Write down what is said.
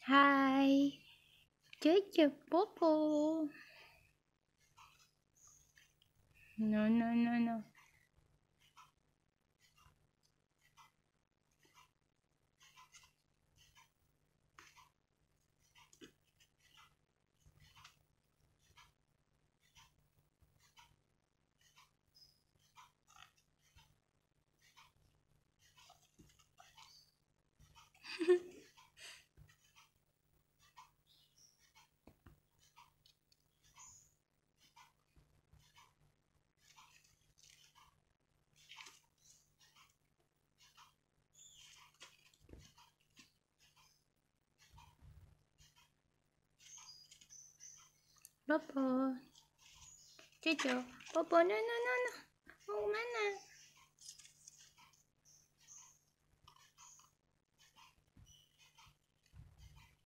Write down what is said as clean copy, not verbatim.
Hi, Jojo Popo. No, no, no, no. Popo. Jojo. Popo, no, no, no, no. Mau kemana?